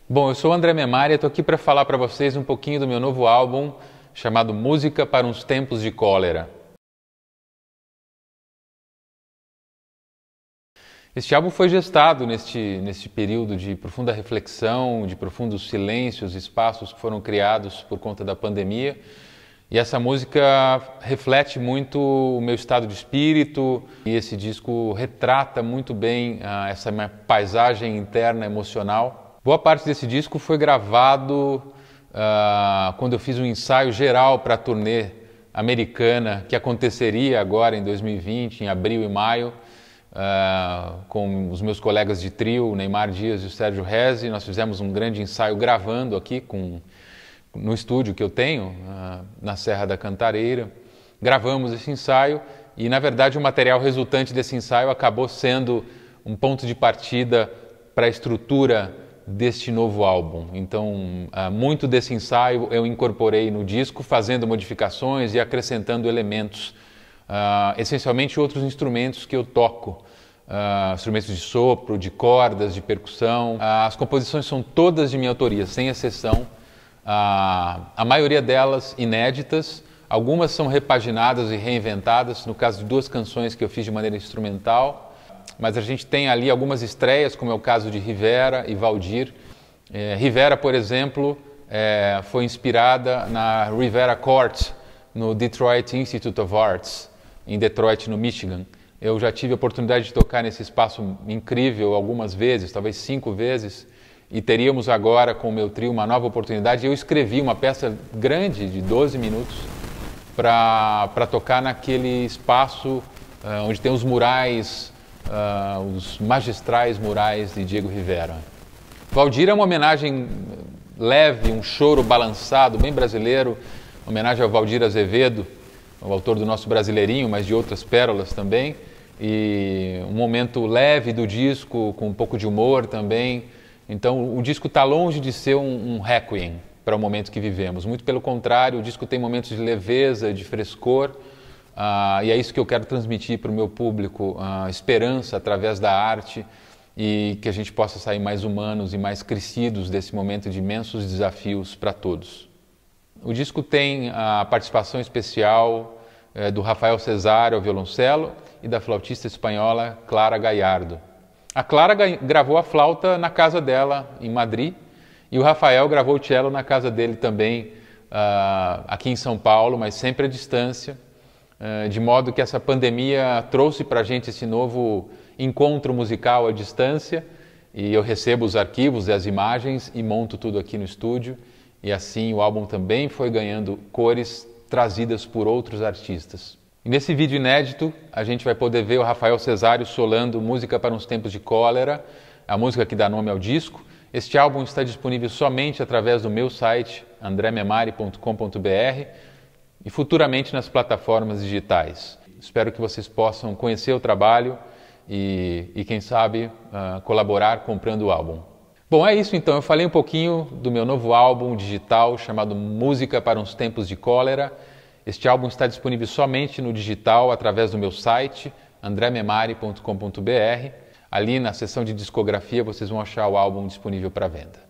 Bom, eu sou o André Memari e estou aqui para falar para vocês um pouquinho do meu novo álbum chamado Música para uns Tempos de Cólera. Este álbum foi gestado neste período de profunda reflexão, de profundos silêncios, espaços que foram criados por conta da pandemia. E essa música reflete muito o meu estado de espírito e esse disco retrata muito bem essa minha paisagem interna emocional. Boa parte desse disco foi gravado quando eu fiz um ensaio geral para a turnê americana que aconteceria agora em 2020, em abril e maio, com os meus colegas de trio, o Neymar Dias e o Sérgio Rezzi. Nós fizemos um grande ensaio gravando aqui no estúdio que eu tenho, na Serra da Cantareira. Gravamos esse ensaio e, na verdade, o material resultante desse ensaio acabou sendo um ponto de partida para a estrutura deste novo álbum. Então, muito desse ensaio eu incorporei no disco, fazendo modificações e acrescentando elementos, essencialmente outros instrumentos que eu toco, instrumentos de sopro, de cordas, de percussão. As composições são todas de minha autoria, sem exceção. A maioria delas inéditas, algumas são repaginadas e reinventadas, no caso de duas canções que eu fiz de maneira instrumental, mas a gente tem ali algumas estreias, como é o caso de Rivera e Valdir. Rivera, por exemplo, foi inspirada na Rivera Court, no Detroit Institute of Arts, em Detroit, no Michigan. Eu já tive a oportunidade de tocar nesse espaço incrível algumas vezes, talvez 5 vezes, e teríamos agora com o meu trio uma nova oportunidade. Eu escrevi uma peça grande de 12 minutos para tocar naquele espaço onde tem os murais, os magistrais murais de Diego Rivera. Valdir é uma homenagem leve, um choro balançado, bem brasileiro, homenagem ao Valdir Azevedo, o autor do nosso Brasileirinho, mas de outras pérolas também, e um momento leve do disco, com um pouco de humor também. Então o disco está longe de ser um requiem para o momento que vivemos, muito pelo contrário, o disco tem momentos de leveza, de frescor, e é isso que eu quero transmitir para o meu público, esperança através da arte e que a gente possa sair mais humanos e mais crescidos desse momento de imensos desafios para todos. O disco tem a participação especial do Rafael Cesário ao violoncelo e da flautista espanhola Clara Gallardo. A Clara gravou a flauta na casa dela, em Madrid, e o Rafael gravou o cello na casa dele também, aqui em São Paulo, mas sempre à distância, de modo que essa pandemia trouxe para a gente esse novo encontro musical à distância, e eu recebo os arquivos e as imagens e monto tudo aqui no estúdio, e assim o álbum também foi ganhando cores trazidas por outros artistas. E nesse vídeo inédito, a gente vai poder ver o Rafael Cesário solando Música para uns Tempos de Cólera, a música que dá nome ao disco. Este álbum está disponível somente através do meu site, andrememari.com.br, e futuramente nas plataformas digitais. Espero que vocês possam conhecer o trabalho e quem sabe, colaborar comprando o álbum. Bom, é isso então. Eu falei um pouquinho do meu novo álbum digital chamado Música para uns Tempos de Cólera. Este álbum está disponível somente no digital através do meu site, andrememari.com.br. Ali na seção de discografia vocês vão achar o álbum disponível para venda.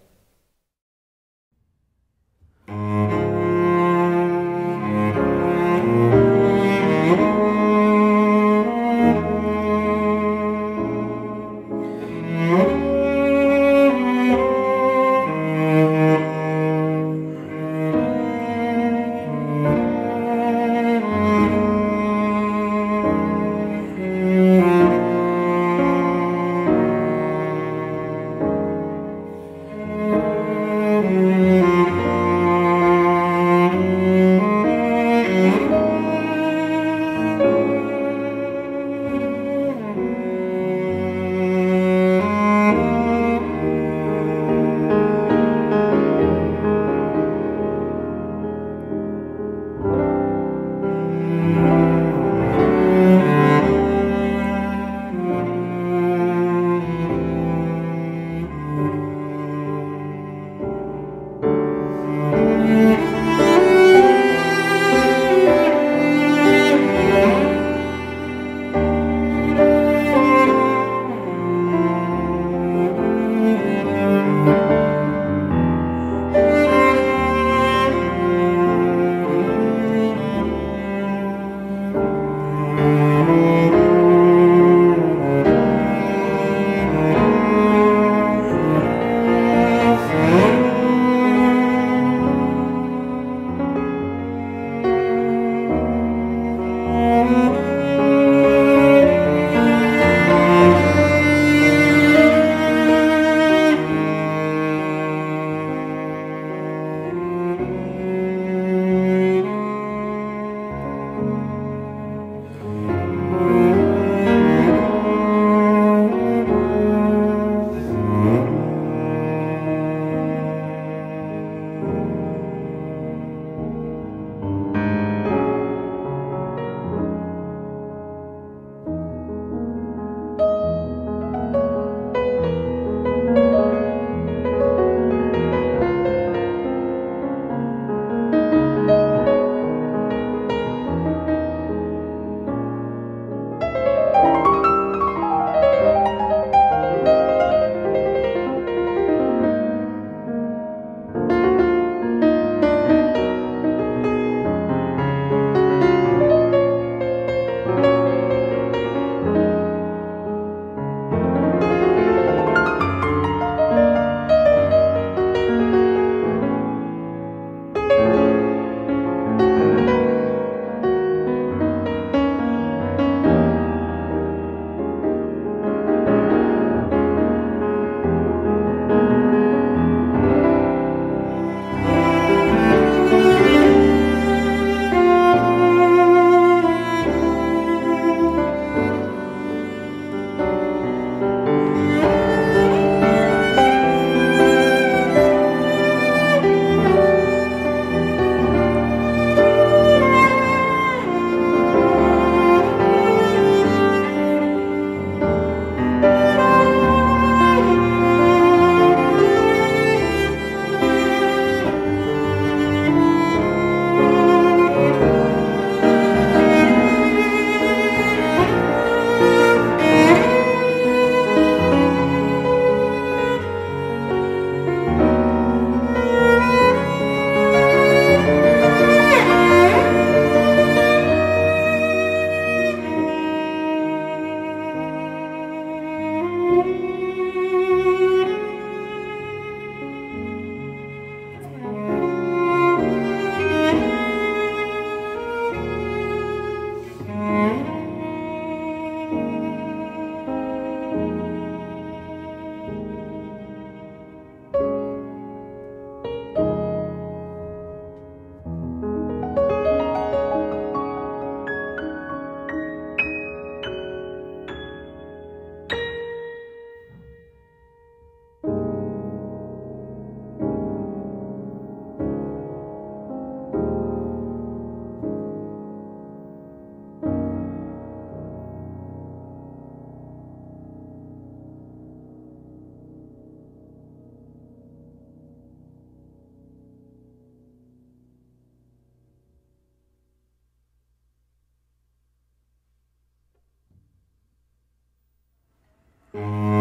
Música